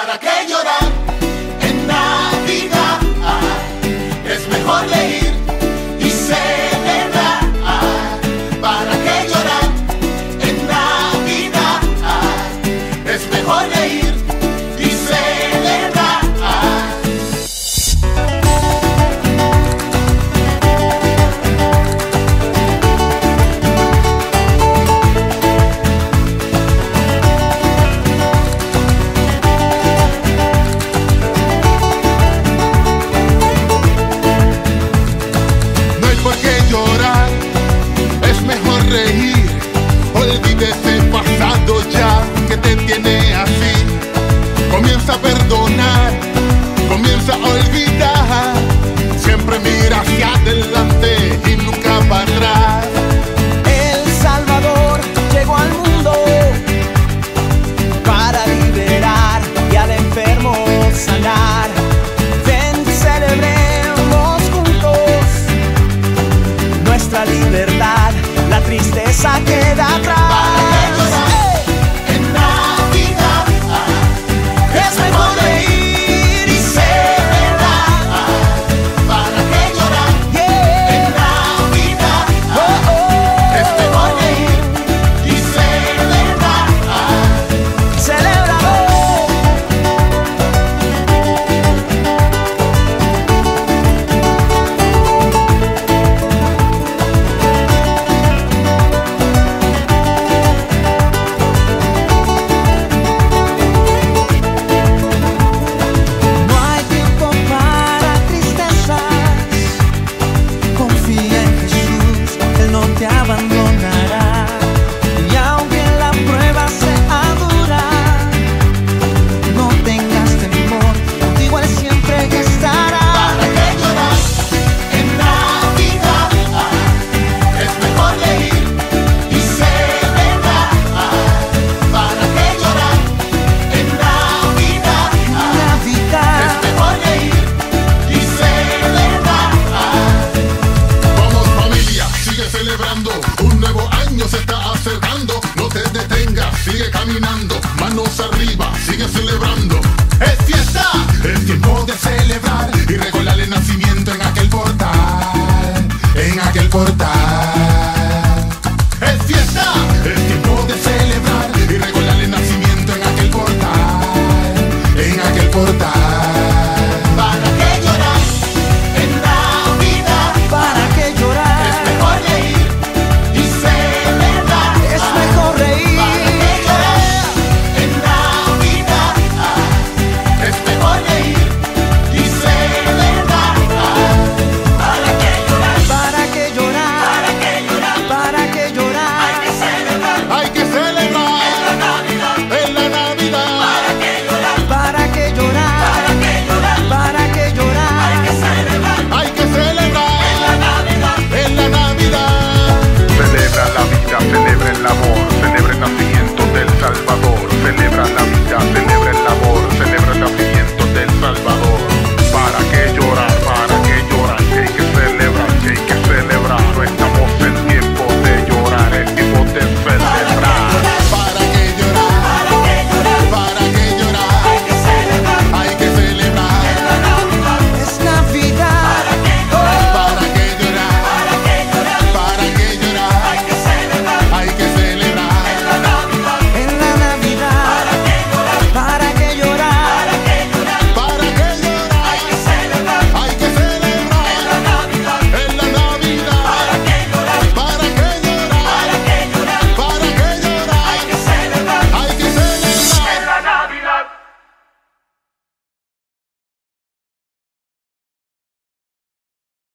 ¿Para qué llorar en Navidad? Es mejor reír y celebrar. ¿Para qué llorar en Navidad? Es mejor reír y celebrar. No hay por qué llorar, es mejor reír. Olvídese el pasado ya que te tiene así. Comienza a perdonar, comienza a olvidar. Siempre mira hacia adelante y nunca para atrás. El Salvador llegó al mundo para liberar y al enfermo sanar. Ven, celebremos juntos nuestra libertad, la tristeza queda atrás. En Navidad Es mejor reír y celebrar. ¿Para qué llorar en Navidad? Es mejor reír y celebrar. celebramos. No hay tiempo para tristezas. Confía en Jesús, Él no te abandonará. Y aunque la prueba sea dura, no tengas temor, contigo Él siempre estará. ¿Para qué llorar en Navidad? Es mejor reír y celebrar. ¿Para qué llorar en Navidad? Navidad. Es mejor reír y celebrar. Vamos familia, sigue celebrando. Un nuevo año se está acercando. No te detengas, sigue caminando. Manos arriba, sigue celebrando. Es fiesta, es tiempo de celebrar y recordar el nacimiento en aquel portal. En aquel portal. Es fiesta, es tiempo de celebrar y recordar el nacimiento en aquel portal. En aquel portal.